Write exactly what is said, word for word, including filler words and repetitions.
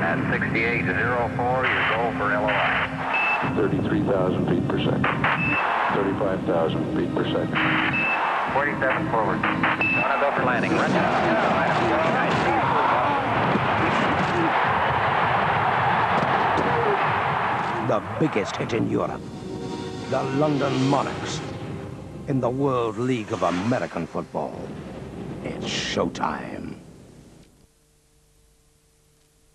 At sixty-eight oh four, your goal for L O I. thirty-three thousand feet per second. thirty-five thousand feet per second. forty-seven forward. Want to go for landing. Run The biggest hit in Europe. The London Monarchs in the World League of American Football. It's showtime.